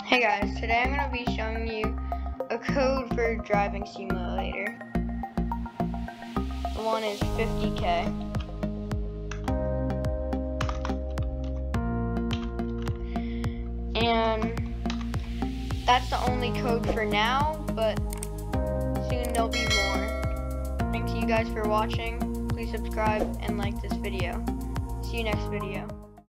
Hey guys, today I'm going to be showing you a code for driving simulator. The one is 50K. And that's the only code for now, but soon there'll be more. Thanks you guys for watching. Please subscribe and like this video. See you next video.